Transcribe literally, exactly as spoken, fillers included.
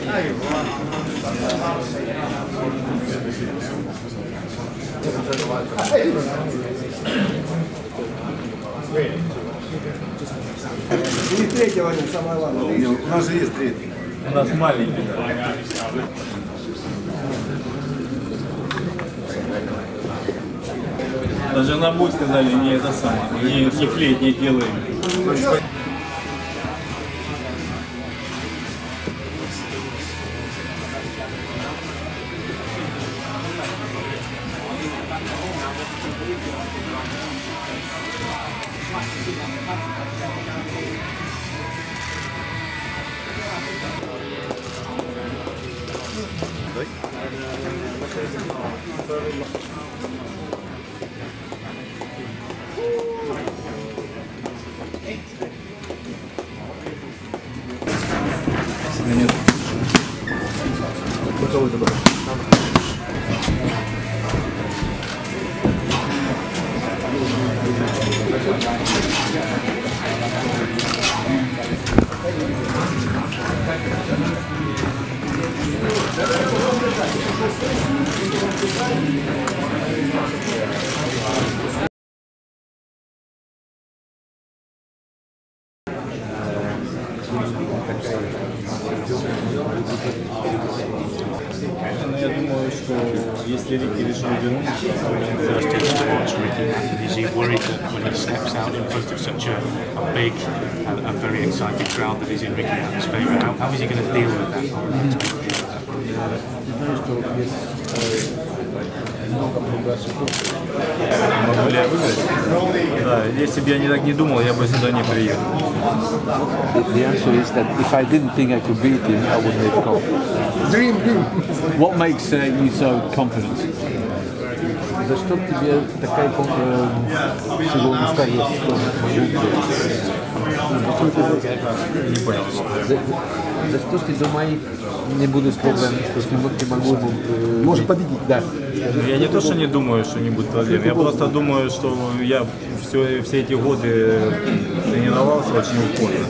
И третьего нет, самое главное. У нас же есть третий. У нас маленький. Даже на бой сказали, не это самое, не, не клеить, не делаем. Нет. Готовы добавить. Я думаю, что если Рики решил вернуться, First is to watch Ricky. Is he worried that when he steps out in front of such a, a big and a very excited crowd that is in Ricky Hatton's favour? How, how is he going to deal with that? Or expect to deal with that? могу ли я выиграть? Да, если бы я не так не думал, я бы сюда не приехал. The answer is that if I didn't think I could beat him, I wouldn't have come. Dream, dream. What makes uh, you so confident? За что тебе такая сигурность есть, что Не понял. за, за что ты думаешь, не будет проблем, что с ним ты могу э, Может победить. Да. Я не то, что не думаю, что не будет проблем. Я просто думаю, что я все, все эти годы тренировался очень упорно.